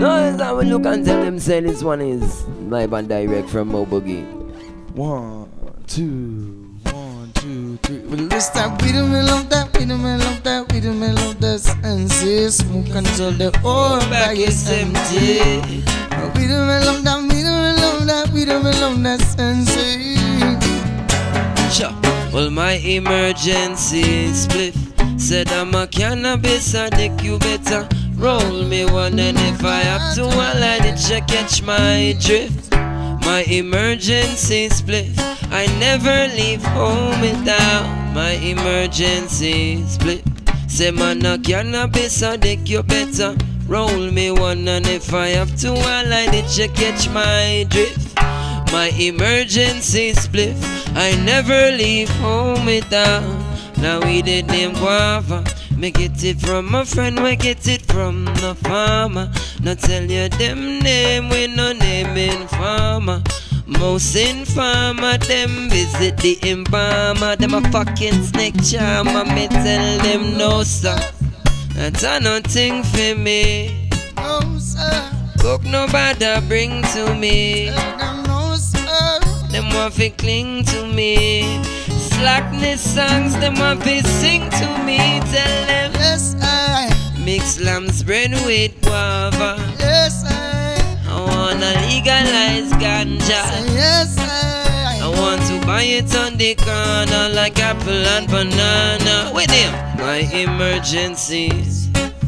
No, I will look and tell them say this one is live and direct from Mo Boogie. 1, 2, 1, 2, 3. Well, this time we do me love that, we do me love that, we do me love that sensei. Smoke until the whole bag is empty. We do me love that, we do me love that, we do me love that sensei. Sure. Well, my emergency spliff said I'm a cannabis addict, you better roll me one, and if I have to, I'll let it you catch my drift. My emergency spliff, I never leave home without my emergency spliff. Say man a cannabis addict, you better roll me one, and if I have to, I'll let it you catch my drift. My emergency spliff, I never leave home without. Now we did name guava. Me get it from my friend, we get it from the farmer. Not tell you them name, we no name in farmer. Most in farmer, them visit the embalmer. Them a fucking snake charmer, me tell them no sir. That's a nothing for me. No, sir. Cook no bother bring to me. No, sir. Them want to cling to me. Slackness songs, them want to sing to me. Tell them, yes, I. Mix lamb's bread with guava. Yes, I wanna legalize ganja. say yes, I want to buy it on the corner like apple and banana. With him, my emergencies.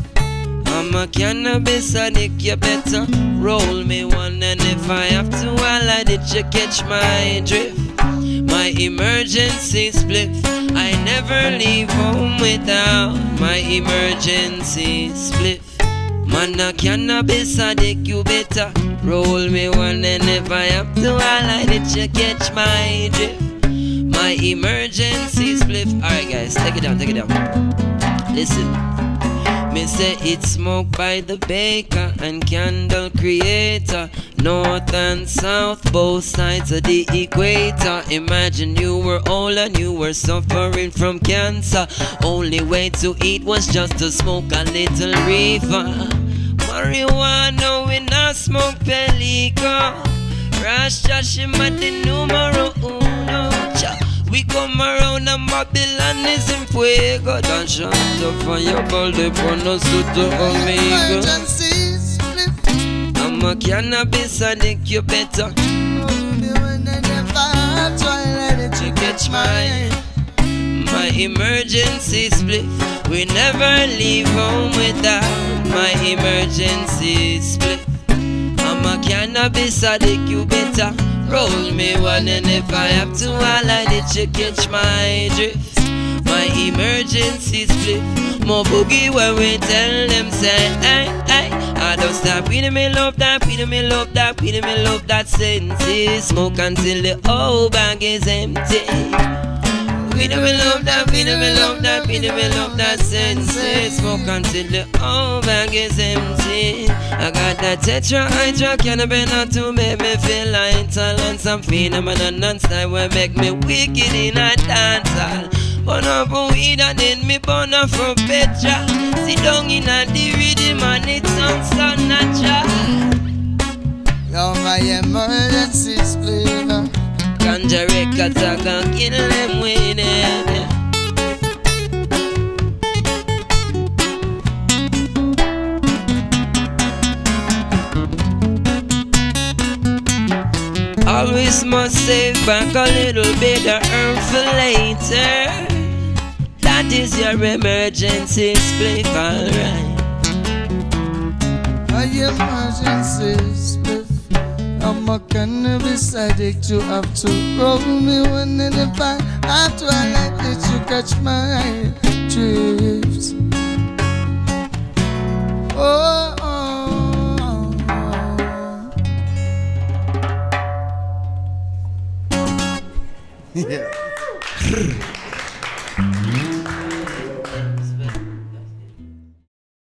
I'm a cannabis addict, you better roll me one, and if I have to, I'll let it you catch my drift. My emergency spliff, I never leave home without my emergency spliff. Man a cannabis addict, you better roll me one, and if I have to, I'll let it you catch my drift. My emergency spliff. Alright guys, take it down, take it down. Listen. Me say it's smoked by the baker and candle creator. North and south, both sides of the equator. Imagine you were old and you were suffering from cancer. Only way to eat was just to smoke a little reefer. Marijuana, we not smoke pelico. Rasta Shima the numero uno. We come around and Babylon is in fuego. Don't shut up for your balde pono suto amigo. emergency split. I'm a cannabis addict, you better Roll me one, and if I have to, I let it to catch my emergency split. We never leave home without my emergency split. I'm a cannabis addict, you better roll me one, and if I have to, I'll let it you catch my drift. My emergency split. Mo Boogie when we tell them say, hey, hey, I don't stop. We do me love that, we do me love that, we do me love that sensei. Smoke until the whole bag is empty. We do me love that, we do me love that, we do me love that sensei. Smoke until the whole bag is empty. I got that tetra, hydra, cannabis to make me feel like talent. Some phenomenon non-style will make me wicked in a dance hall. Burn up a weed and then me burn up from Petra. Sit down in a the rhythm and it sounds so natural. You're my emergency split. Ganja records I can kill them with it. Always must save back a little bit of earn for later. That is your emergency split, alright. My emergency split. I'm a cannabis addict, you have to roll me one, and if I have to, I like it to catch my drift. Oh, oh, oh. Yeah.